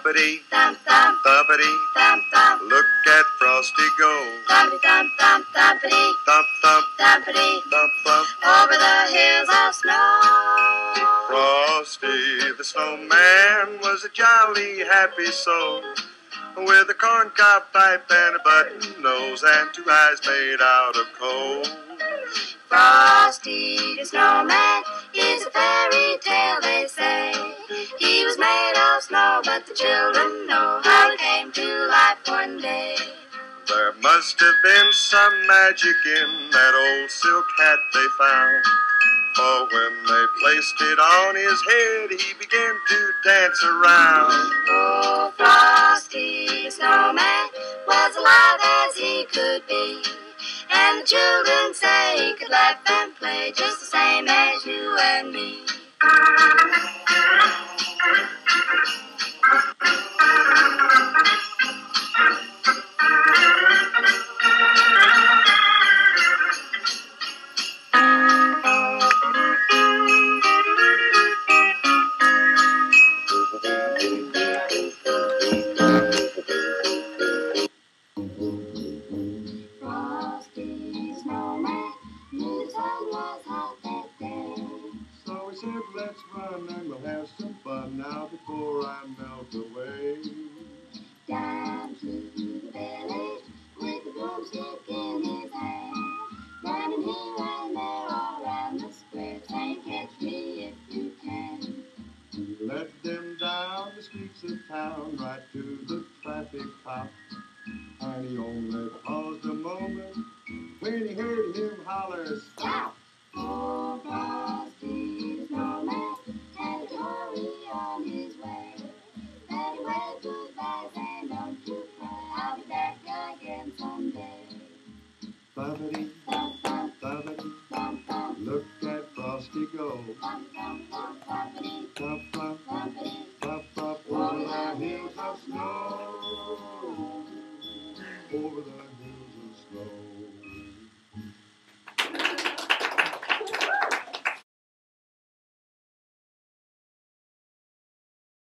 thumpity, thump, thump, thumpity, thump, thump. look at Frosty go. Thumpity, thump, thump, thumpity, Thump, thump, thumpity, thump, thump. over the hills of snow. Frosty the snowman was a jolly, happy soul, with a corncob pipe and a button nose and 2 eyes made out of coal. Frosty the snowman is a fairy tale, they say. He was made of snow, but the children know how he came to life one day. There must have been some magic in that old silk hat they found, for when they placed it on his head, he began to dance around. Oh, Frosty the snowman was alive as he could be, and the children say he could laugh and play just the same as you and me. Frosty snowman knew the sun was hot that day. So he said, let's run and we'll have some fun now before I melt away. Down to the village with the broomstick in his hand, running here and there all around the square, saying, catch me if you can. He led them down the streets of town, right to the traffic cop, and he only paused a moment when he heard him holler, stop! Oh, Frosty the snowman had a hurry on his way. Then he waved goodbye, saying, don't you cry, I'll be back again someday. Thumpity, Thump, thump, thumpity, thump, thump, look at Frosty go. thump, thump, thump, thumpity, Thump,